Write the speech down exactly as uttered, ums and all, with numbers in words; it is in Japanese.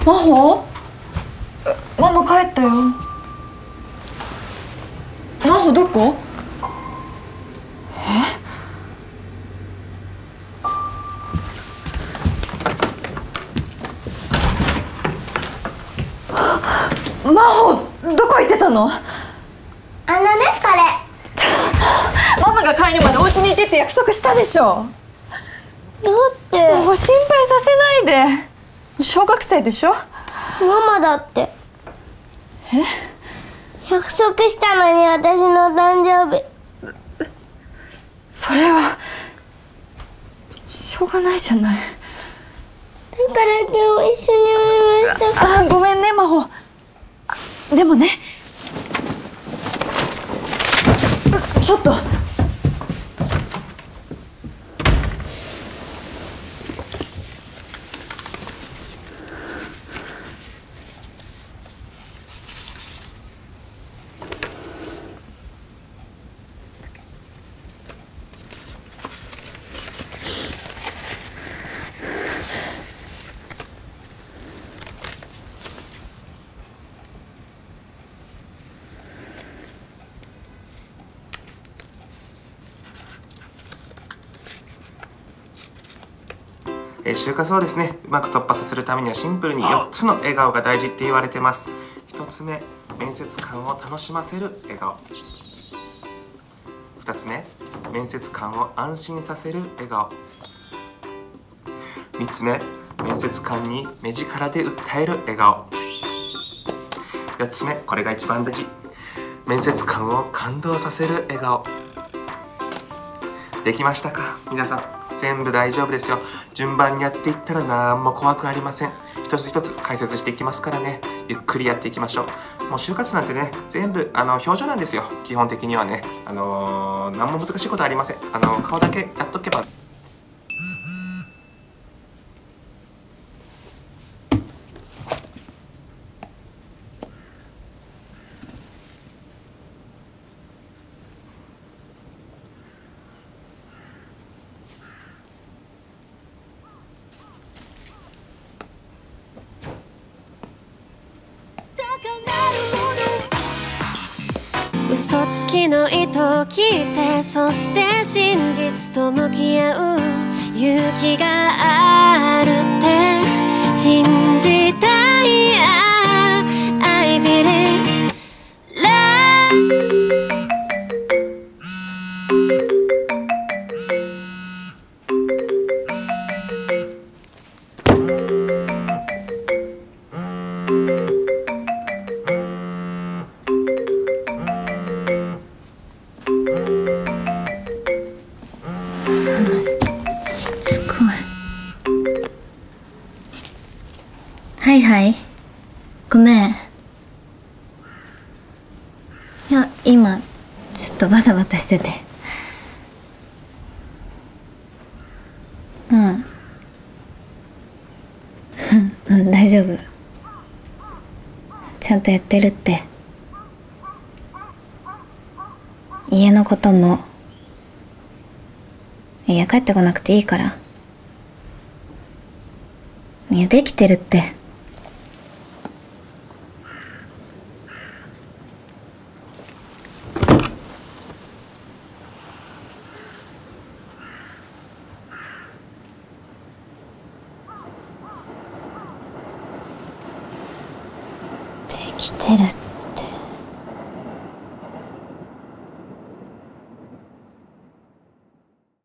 真帆？ママ帰ったよ。真帆どこ？え？真帆どこ行ってたの？ あのねこれ。 ママが帰るまでお家にいてって約束したでしょ。 だってもう心配させないで。小学生でしょ。 ママだって。 え？ 約束したのに私の誕生日。 それはしょうがないじゃない。 だから今日一緒にお祝いしたかあ、ごめんね真帆。でもね、ちょっと。 えー、就活をですね、うまく突破させるためにはシンプルによっつの笑顔が大事って言われてます。ひとつめ、面接官を楽しませる笑顔。ふたつめ、面接官を安心させる笑顔。みっつめ、面接官に目力で訴える笑顔。よっつめ、これが一番大事。面接官を感動させる笑顔。できましたか皆さん。全部大丈夫ですよ。順番にやっていったら何も怖くありません。一つ一つ解説していきますからね、ゆっくりやっていきましょう。もう就活なんてね、全部あの表情なんですよ。基本的にはね、あのー、何も難しいことありません。あのー、顔だけやっとけば。 嘘つきの意図を聞いて、そして真実と向き合う勇気があるって信じたい。I believe love。 はいはい、ごめん。いや今ちょっとバタバタしてて。うんうん大丈夫、ちゃんとやってるって。家のことも、いや帰ってこなくていいから。いやできてるって。できてるって。